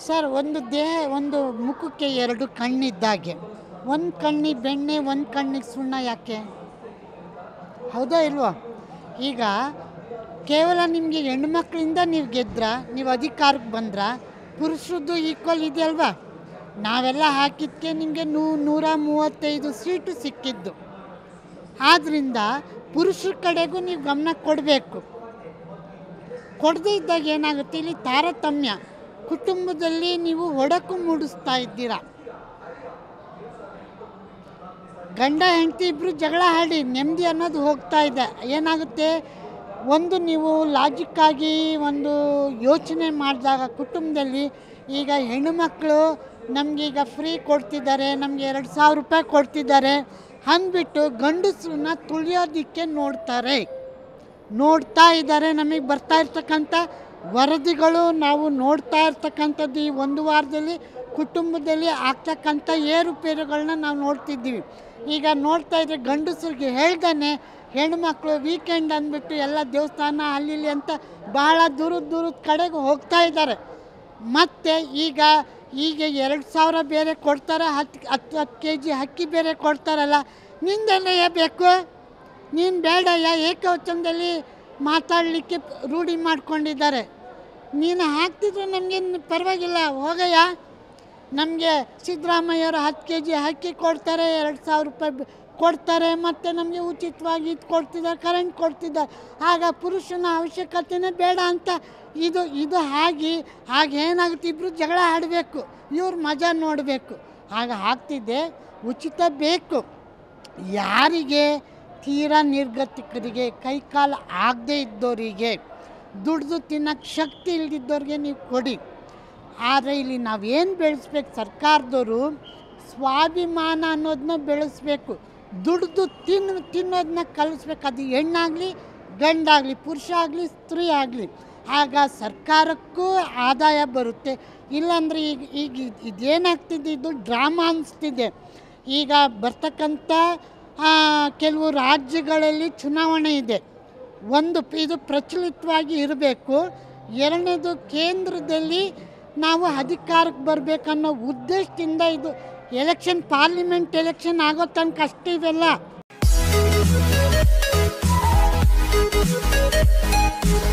Sir, ಒಂದು ದೇಹ, ಒಂದು ಮುಖಕ್ಕೆ ಎರಡು ಕಣ್ಣಿದ್ದಾಗೆ. ಒಂದು ಕಣ್ಣಿಗೆ ಬೆಣ್ಣೆ, ಒಂದು ಕಣ್ಣಿಗೆ ಸುಣ್ಣ ಯಾಕೆ? ಹೌದಾ ಇಲ್ವಾ? ಈಗ ಕೇವಲ ನಿಮಗೆ ಹೆಣ್ಮಕ್ಳಿಂದ ನೀವು ಗೆದ್ರ, ನೀವು ಅಧಿಕಾರಕ್ಕೆ ಬಂದ್ರ, ಪುರುಷರದ್ದು ಈಕ್ವಲ್ ಇದೆ ಅಲ್ವಾ? ನಾವೆಲ್ಲ ಹಾಕಿದ್ದಕ್ಕೆ ನಿಮಗೆ 135 ಸೀಟು ಸಿಕ್ಕಿದ್ದು. ಆದ್ದರಿಂದ ಪುರುಷರ ಕಡೆಗೂ ನೀವು ಗಮನ ಕೊಡಬೇಕು. ಕೊಡದೇ ಇದ್ದಾಗ ಏನಾಗುತ್ತೆ, ಇಲ್ಲಿ ತಾರತಮ್ಯ, ಕುಟುಂಬದಲ್ಲಿ ನೀವು ಒಡಕು ಮೂಡಿಸ್ತಾ ಇದ್ದೀರಾ. ಗಂಡ ಹೆಂಡತಿ ಇಬ್ಬರು ಜಗಳ ಆಡಿ ನೆಮ್ಮದಿ ಅನ್ನೋದು ಹೋಗ್ತಾ ಇದೆ. ಏನಾಗುತ್ತೆ, ಒಂದು ನೀವು ಲಾಜಿಕ್ಕಾಗಿ ಒಂದು ಯೋಚನೆ ಮಾಡಿದಾಗ ಕುಟುಂಬದಲ್ಲಿ, ಈಗ ಹೆಣ್ಣುಮಕ್ಕಳು ನಮಗೀಗ ಫ್ರೀ ಕೊಡ್ತಿದ್ದಾರೆ, ನಮಗೆ 2000 ರೂಪಾಯಿ ಕೊಡ್ತಿದ್ದಾರೆ ಅಂದ್ಬಿಟ್ಟು ಗಂಡಸರನ್ನ ತುಳಿಯೋದಕ್ಕೆ ನೋಡ್ತಾ ಇದ್ದಾರೆ. ನಮಗೆ ಬರ್ತಾ ಇರ್ತಕ್ಕಂಥ ವರದಿಗಳು, ನಾವು ನೋಡ್ತಾ ಇರ್ತಕ್ಕಂಥದ್ದು ಈ ಒಂದು ವಾರದಲ್ಲಿ ಕುಟುಂಬದಲ್ಲಿ ಆಗ್ತಕ್ಕಂಥ ಏರುಪೇರುಗಳನ್ನ ನಾವು ನೋಡ್ತಿದ್ದೀವಿ. ಈಗ ನೋಡ್ತಾ ಇದ್ರೆ ಗಂಡಸರಿಗೆ ಹೇಳ್ದಾನೆ ಹೆಣ್ಮಕ್ಳು ವೀಕೆಂಡ್ ಅಂದ್ಬಿಟ್ಟು ಎಲ್ಲ ದೇವಸ್ಥಾನ ಅಲ್ಲಿ ಅಂತ ಬಹಳ ದೂರದ ಕಡೆಗೆ ಹೋಗ್ತಾ ಇದ್ದಾರೆ. ಮತ್ತು ಈಗ 2000 ಬೇರೆ ಕೊಡ್ತಾರೆ, 10 kg ಅಕ್ಕಿ ಬೇರೆ ಕೊಡ್ತಾರಲ್ಲ, ನಿಂದೆಲ್ಲ ಬೇಕು, ನೀನು ಬೇಡಯ್ಯ, ಏಕವಚನದಲ್ಲಿ ಮಾತಾಡಲಿಕ್ಕೆ ರೂಢಿ ಮಾಡ್ಕೊಂಡಿದ್ದಾರೆ. ನೀನು ಹಾಕ್ತಿದ್ರೆ ನಮಗೇನು ಪರವಾಗಿಲ್ಲ, ಹೋಗಯ್ಯ. ನಮಗೆ ಸಿದ್ದರಾಮಯ್ಯವರು 10 kg ಅಕ್ಕಿ ಕೊಡ್ತಾರೆ, 2000 ರೂಪಾಯಿ ಕೊಡ್ತಾರೆ, ಮತ್ತು ನಮಗೆ ಉಚಿತವಾಗಿ ಇದು ಕೊಡ್ತಿದ್ದಾರೆ, ಕರೆಂಟ್ ಕೊಡ್ತಿದ್ದಾರೆ. ಆಗ ಪುರುಷನ ಅವಶ್ಯಕತೆಯೇ ಬೇಡ ಅಂತ ಇದು ಹಾಗೇನಾಗುತ್ತೆ, ಇಬ್ಬರು ಜಗಳ ಆಡಬೇಕು, ಇವ್ರು ಮಜಾ ನೋಡಬೇಕು. ಆಗ್ತಿದ್ದೆ. ಉಚಿತ ಬೇಕು. ಯಾರಿಗೆ? ತೀರಾ ನಿರ್ಗತಿಕರಿಗೆ, ಕೈಕಾಲು ಆಗದೇ ಇದ್ದವರಿಗೆ, ದುಡ್ದು ತಿನ್ನೋಕ್ಕೆ ಶಕ್ತಿ ಇಲ್ದಿದ್ದವ್ರಿಗೆ ನೀವು ಕೊಡಿ. ಆದರೆ ಇಲ್ಲಿ ನಾವೇನು ಬೆಳೆಸ್ಬೇಕು, ಸರ್ಕಾರದವರು ಸ್ವಾಭಿಮಾನ ಅನ್ನೋದನ್ನ ಬೆಳೆಸ್ಬೇಕು. ದುಡ್ದು ತಿನ್ನೋದನ್ನ ಕಲಿಸ್ಬೇಕು. ಅದು ಹೆಣ್ಣಾಗಲಿ ಗಂಡಾಗಲಿ, ಪುರುಷ ಆಗಲಿ ಸ್ತ್ರೀ ಆಗಲಿ. ಆಗ ಸರ್ಕಾರಕ್ಕೂ ಆದಾಯ ಬರುತ್ತೆ. ಇಲ್ಲಾಂದರೆ ಈಗ ಇದೇನಾಗ್ತಿದೆ, ಇದು ಡ್ರಾಮಾ ಅನಿಸ್ತಿದೆ. ಈಗ ಬರ್ತಕ್ಕಂಥ ಕೆಲವು ರಾಜ್ಯಗಳಲ್ಲಿ ಚುನಾವಣೆ ಇದೆ. ಇದು ಪ್ರಚಲಿತವಾಗಿ ಇರಬೇಕು. ಎರಡನೇದು, ಕೇಂದ್ರದಲ್ಲಿ ನಾವು ಅಧಿಕಾರಕ್ಕೆ ಬರಬೇಕನ್ನೋ ಉದ್ದೇಶದಿಂದ ಇದು ಎಲೆಕ್ಷನ್, ಪಾರ್ಲಿಮೆಂಟ್ ಎಲೆಕ್ಷನ್ ಆಗೋ ತನಕ ಅಷ್ಟೇ ಇವೆಲ್ಲ.